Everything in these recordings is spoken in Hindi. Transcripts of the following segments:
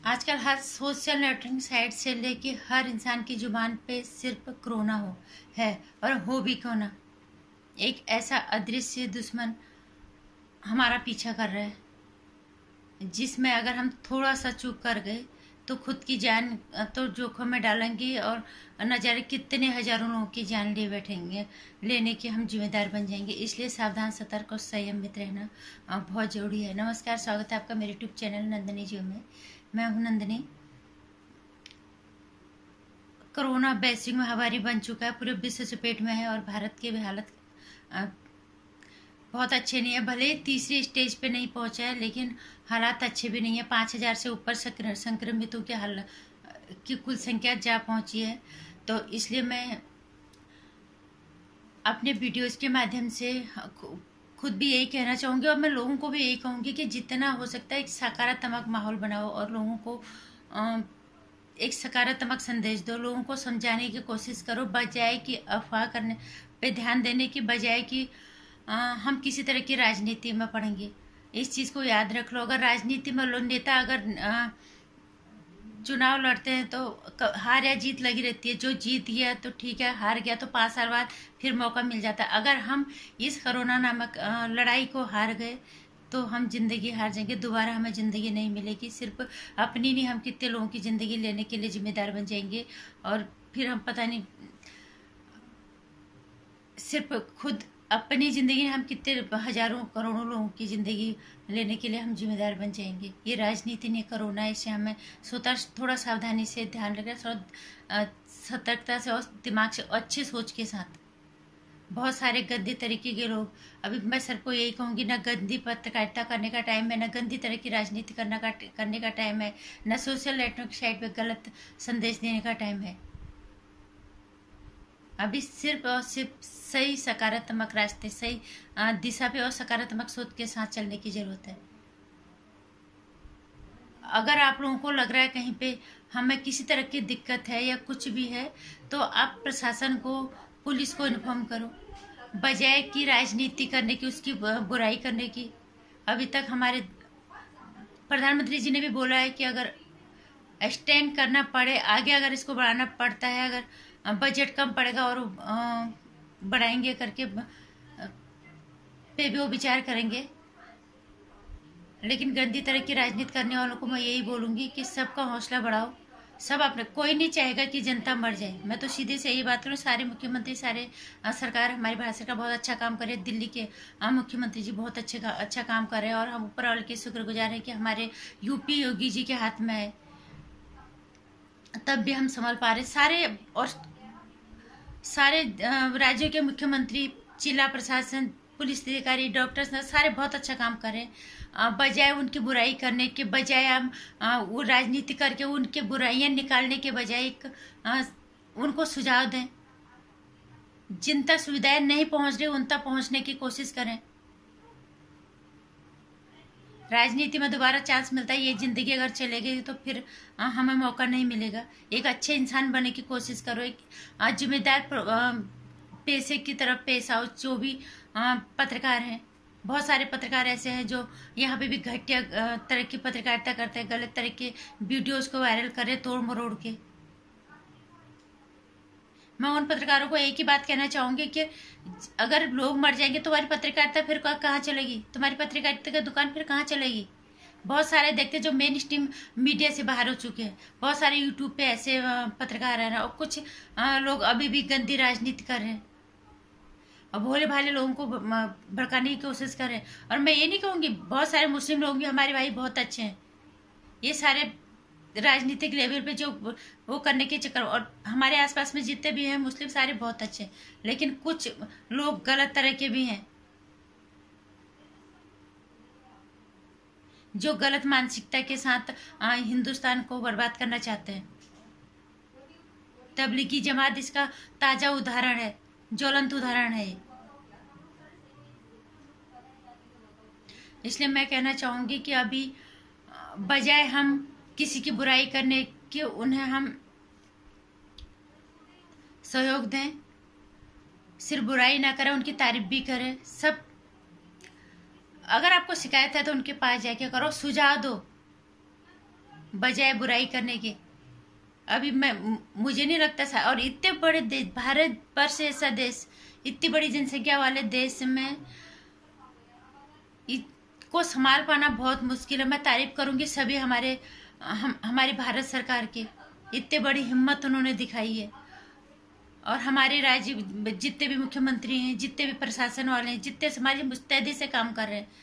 आजकल हर सोशल नेटवर्किंग साइट से लेके हर इंसान की जुबान पे सिर्फ कोरोना है और हो भी क्यों ना। एक ऐसा अदृश्य दुश्मन हमारा पीछा कर रहा है जिसमें अगर हम थोड़ा सा चूक कर गए तो खुद की जान तो जोखिम में डालेंगे और न जाने कितने हजारों लोगों की जान ले बैठेंगे। लेने के हम जिम्मेदार बन जाएंगे। इसलिए सावधान, सतर्क और संयमित रहना बहुत जरूरी है। नमस्कार, स्वागत है आपका मेरे यूट्यूब चैनल नंदिनी जी में। मैं हूँ नंदिनी। कोरोना वैश्विक महामारी बन चुका है, पूरे विश्व चपेट में है और भारत की भी हालत अ, बहुत अच्छे नहीं है। भले ही तीसरी स्टेज पे नहीं पहुंचा है, लेकिन हालात अच्छे भी नहीं है। 5,000 से ऊपर संक्रमितों की की कुल संख्या जा पहुंची है। तो इसलिए मैं अपने वीडियोस के माध्यम से खुद भी यही कहना चाहूँगी और मैं लोगों को भी यही कहूँगी कि जितना हो सकता है एक सकारात्मक माहौल बनाओ और लोगों को एक सकारात्मक संदेश दो। लोगों को समझाने की कोशिश करो, बजाय कि अफवाह करने पे ध्यान देने की बजाय कि हम किसी तरह की राजनीति में पड़ेंगे। इस चीज़ को याद रख लो। अगर राजनीति में लोग नेता अगर चुनाव लड़ते हैं तो हार या जीत लगी रहती है। जो जीत गया तो ठीक है, हार गया तो 5 साल बाद फिर मौका मिल जाता है। अगर हम इस कोरोना नामक लड़ाई को हार गए तो हम जिंदगी हार जाएंगे। दोबारा हमें जिंदगी नहीं मिलेगी। सिर्फ अपनी नहीं, हम कितने लोगों की जिंदगी लेने के लिए जिम्मेदार बन जाएंगे और फिर हम पता नहीं सिर्फ खुद अपनी जिंदगी, हम कितने हजारों करोड़ों लोगों की जिंदगी लेने के लिए हम जिम्मेदार बन जाएंगे। ये राजनीति नहीं, कोरोना। इसे हमें थोड़ा सावधानी से ध्यान रखना, थोड़ा सतर्कता से और दिमाग से अच्छी सोच के साथ। बहुत सारे गंदे तरीके के लोग, अभी मैं सर को यही कहूँगी, ना गंदी पत्रकारिता करने का टाइम है, ना गंदी तरह की राजनीति करने का टाइम है, ना सोशल नेटवर्क साइट पे गलत संदेश देने का टाइम है। अभी सिर्फ और सिर्फ सही सकारात्मक रास्ते, सही दिशा पे और सकारात्मक सोच के साथ चलने की जरूरत है। अगर आप लोगों को लग रहा है कहीं पे हमें किसी तरह की दिक्कत है या कुछ भी है, तो आप प्रशासन को, पुलिस को इन्फॉर्म करो, बजाय कि राजनीति करने की, उसकी बुराई करने की। अभी तक हमारे प्रधानमंत्री जी ने भी बोला है कि अगर स्टैंड करना पड़े आगे, अगर इसको बढ़ाना पड़ता है, अगर बजट कम पड़ेगा और बढ़ाएंगे करके पे भी वो विचार करेंगे। लेकिन गंदी तरह की राजनीति करने वालों को मैं यही बोलूंगी कि सबका हौसला बढ़ाओ। सब अपने, कोई नहीं चाहेगा कि जनता मर जाए। मैं तो सीधे से यही बात करूँ। सारे मुख्यमंत्री, सारे सरकार, हमारी भारत सरकार बहुत अच्छा काम करे। दिल्ली के मुख्यमंत्री जी बहुत अच्छा काम कर रहे हैं और हम ऊपर वाले के शुक्रगुजार हैं कि हमारे यूपी योगी जी के हाथ में है, तब भी हम संभल पा रहे। सारे राज्यों के मुख्यमंत्री, जिला प्रशासन, पुलिस अधिकारी, डॉक्टर्स, सारे बहुत अच्छा काम कर रहे हैं। बजाय उनकी बुराई करने के, बजाय हम वो राजनीति करके उनके बुराइयां निकालने के बजाय एक उनको सुझाव दें। जिन तक सुविधाएं नहीं पहुंच रही उन तक पहुंचने की कोशिश करें। राजनीति में दोबारा चांस मिलता है। ये जिंदगी अगर चलेगी तो फिर हमें मौका नहीं मिलेगा। एक अच्छे इंसान बनने की कोशिश करो। एक जिम्मेदार पेशे की तरफ पेश आओ। जो भी पत्रकार हैं, बहुत सारे पत्रकार ऐसे हैं जो यहाँ पे भी घटिया तरह की पत्रकारिता करते हैं, गलत तरह के वीडियोस को वायरल करे तोड़ मरोड़ के। मैं उन पत्रकारों को एक ही बात कहना चाहूंगी कि अगर लोग मर जाएंगे तो तुम्हारी पत्रकारिता फिर कहाँ चलेगी? तुम्हारी पत्रकारिता की दुकान फिर कहाँ चलेगी? बहुत सारे देखते जो मेन स्ट्रीम मीडिया से बाहर हो चुके हैं। बहुत सारे यूट्यूब पे ऐसे पत्रकार हैं और कुछ लोग अभी भी गंदी राजनीति कर रहे हैं और भोले भाले लोगों को भड़काने की कोशिश कर रहे हैं। और मैं ये नहीं कहूँगी, बहुत सारे मुस्लिम लोग भी हमारे भाई बहुत अच्छे हैं। ये सारे राजनीतिक लेवल पे जो वो करने के चक्कर, और हमारे आसपास में जितने भी हैं मुस्लिम, सारे बहुत अच्छे हैं। लेकिन कुछ लोग गलत तरह के भी हैं जो गलत मानसिकता के साथ हिंदुस्तान को बर्बाद करना चाहते हैं। तबलीगी जमात इसका ताजा उदाहरण है, ज्वलंत उदाहरण है। इसलिए मैं कहना चाहूंगी कि अभी बजाय हम किसी की बुराई करने के, उन्हें हम सहयोग दें। सिर्फ बुराई ना करें, उनकी तारीफ भी करें। सब, अगर आपको शिकायत है तो उनके पास जाके करो, सुझाव दो। बजाय बुराई करने के। अभी मुझे नहीं लगता और इतने बड़े देश, भारत वर्ष ऐसा देश, इतनी बड़ी जनसंख्या वाले देश में को संभाल पाना बहुत मुश्किल है। मैं तारीफ करूंगी सभी हमारी भारत सरकार की, इतने बड़ी हिम्मत उन्होंने दिखाई है। और हमारे राज्य जितने भी मुख्यमंत्री हैं, जितने भी प्रशासन वाले हैं, जितने समाज मुस्तैदी से काम कर रहे हैं,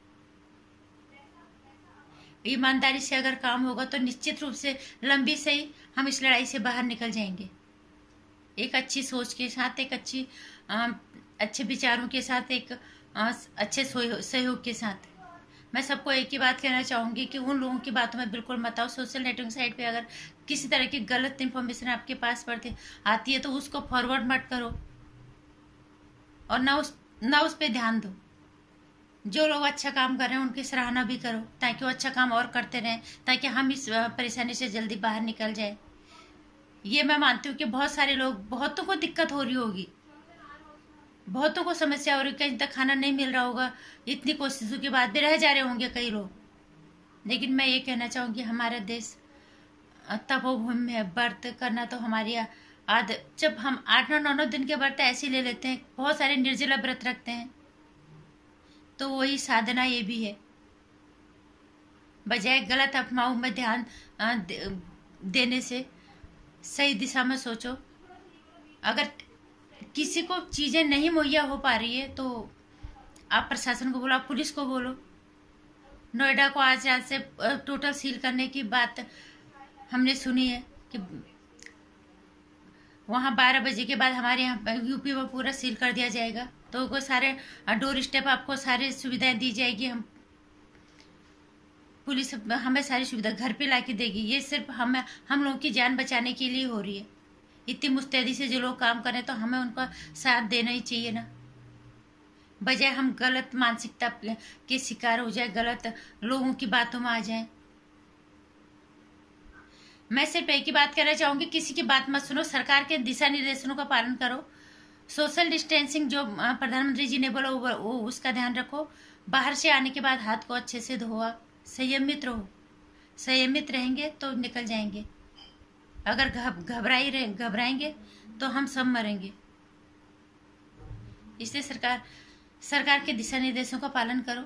ईमानदारी से अगर काम होगा तो निश्चित रूप से लंबी से ही हम इस लड़ाई से बाहर निकल जाएंगे। एक अच्छी सोच के साथ, एक अच्छे विचारों के साथ, एक अच्छे सहयोग के साथ। मैं सबको एक ही बात कहना चाहूंगी कि उन लोगों की बातों में बिल्कुल मत आओ। सोशल नेटवर्किंग साइट पे अगर किसी तरह की गलत इन्फॉर्मेशन आपके पास आती है तो उसको फॉरवर्ड मत करो और ना उस पे ध्यान दो। जो लोग अच्छा काम कर रहे हैं उनकी सराहना भी करो, ताकि वो अच्छा काम और करते रहें, ताकि हम इस परेशानी से जल्दी बाहर निकल जाए। ये मैं मानती हूँ कि बहुतों को दिक्कत हो रही होगी, बहुतों को समस्या हो रही है, कहीं तक खाना नहीं मिल रहा होगा, इतनी कोशिशों के बाद भी रह जा रहे होंगे कई लोग। लेकिन मैं ये कहना चाहूँगी, हमारा देश तपोभूमि में है। व्रत करना तो हमारी जब हम 8-9 दिन के व्रत ऐसे ले लेते हैं, बहुत सारे निर्जला व्रत रखते हैं, तो वही साधना ये भी है। बजाय गलत अफवाहों में ध्यान देने से सही दिशा में सोचो। अगर किसी को चीजें नहीं मुहैया हो पा रही है तो आप प्रशासन को बोलो, आप पुलिस को बोलो। नोएडा को आज से टोटल सील करने की बात हमने सुनी है कि वहाँ 12 बजे के बाद हमारे यहाँ यूपी में पूरा सील कर दिया जाएगा। तो वो सारे डोर स्टेप आपको सारी सुविधाएं दी जाएगी, पुलिस हमें सारी सुविधा घर पे लाके देगी। ये सिर्फ हम लोगों की जान बचाने के लिए हो रही है। इतनी मुस्तैदी से जो लोग काम कर रहे हैं तो हमें उनका साथ देना ही चाहिए ना, बजाय हम गलत मानसिकता के शिकार हो जाए, गलत लोगों की बातों में आ जाए। मैं सिर्फ एक ही बात कहना चाहूंगी, किसी की बात मत सुनो, सरकार के दिशा निर्देशों का पालन करो। सोशल डिस्टेंसिंग जो प्रधानमंत्री जी ने बोला वो उसका ध्यान रखो। बाहर से आने के बाद हाथ को अच्छे से धोआ, संयमित रहो। संयमित रहेंगे तो निकल जाएंगे। अगर घबराएंगे तो हम सब मरेंगे। इसलिए सरकार के दिशा निर्देशों का पालन करो।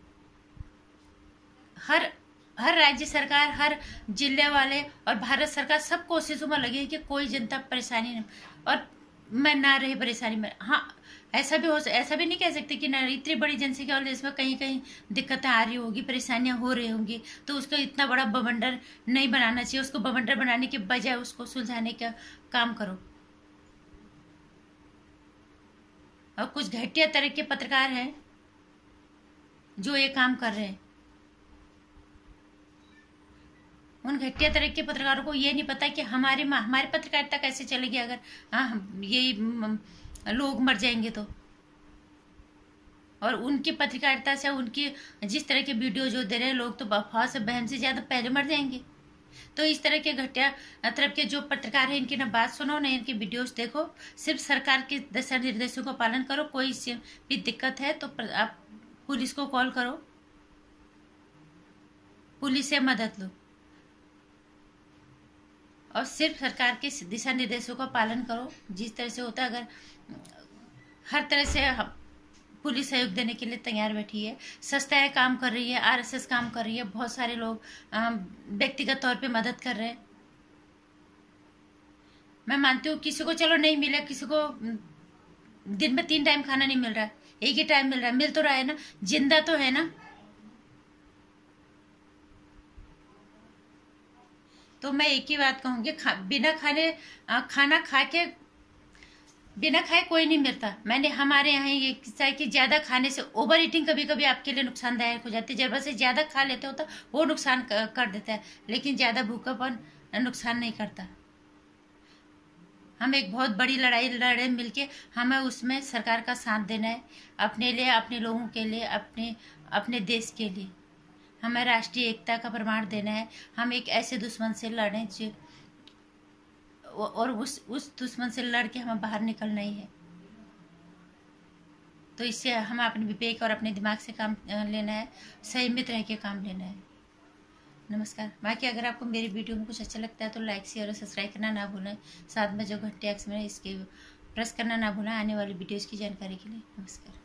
हर राज्य सरकार, हर जिले वाले और भारत सरकार सब कोशिशों में लगे हैं कि कोई जनता परेशानी नहीं और मैं ना रहे परेशानी में। हाँ, ऐसा भी नहीं कह सकते कि ना, इतनी बड़ी जनसंख्या वाले देश में कहीं कहीं दिक्कतें आ रही होगी, परेशानियां हो रही होंगी, तो उसको इतना बड़ा बवंडर नहीं बनाना चाहिए। उसको बवंडर बनाने के बजाय उसको सुलझाने का काम करो। और कुछ घटिया तरह के पत्रकार हैं जो ये काम कर रहे हैं। उन घटिया तरह के पत्रकारों को ये नहीं पता कि हमारी पत्रकारिता कैसे चलेगी अगर ये लोग मर जाएंगे तो। और उनकी पत्रकारिता से, उनकी जिस तरह के वीडियो जो दे रहे हैं लोग, तो अफवाह से बहम से ज्यादा पहले मर जाएंगे। तो इस तरह के घटिया तरफ के जो पत्रकार हैं, इनकी ना बात सुनो ना इनकी वीडियोस देखो। सिर्फ सरकार के दिशा निर्देशों का पालन करो। कोई भी दिक्कत है तो आप पुलिस को कॉल करो, पुलिस से मदद लो और सिर्फ सरकार के दिशा निर्देशों का पालन करो जिस तरह से होता है। अगर हर तरह से पुलिस सहयोग देने के लिए तैयार बैठी है, संस्थाएं काम कर रही है, आरएसएस काम कर रही है, बहुत सारे लोग व्यक्तिगत तौर पे मदद कर रहे हैं। मैं मानती हूँ किसी को चलो नहीं मिला, किसी को दिन में 3 टाइम खाना नहीं मिल रहा है, एक ही टाइम मिल रहा है, मिल तो रहा है ना, जिंदा तो है ना। तो मैं एक ही बात कहूंगी, बिना खाए कोई नहीं मरता। मैंने हमारे यहाँ ये किस्सा है कि ज्यादा खाने से ओवर ईटिंग कभी कभी आपके लिए नुकसानदायक हो जाती है। जरूरत से ज्यादा खा लेते हो तो वो नुकसान कर देता है, लेकिन ज्यादा भूखापन नुकसान नहीं करता। हम एक बहुत बड़ी लड़ाई लड़े मिलके, हमें उसमें सरकार का साथ देना है, अपने लिए, अपने लोगों के लिए, अपने देश के लिए। हमें राष्ट्रीय एकता का प्रमाण देना है। हम एक ऐसे दुश्मन से लड़ें और उस दुश्मन से लड़ के हमें बाहर निकलना ही है। तो इससे हमें अपने विवेक और अपने दिमाग से काम लेना है, संयमित रह के काम लेना है। नमस्कार। बाकी अगर आपको मेरी वीडियो में कुछ अच्छा लगता है तो लाइक शेयर और सब्सक्राइब करना ना भूलें। साथ में जो घंटे एक्स में इसके प्रेस करना ना भूलें आने वाली वीडियोज़ की जानकारी के लिए। नमस्कार।